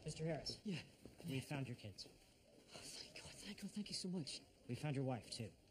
Mr. Harris. Yeah. We found your kids. Oh, thank God, thank you so much. We found your wife, too.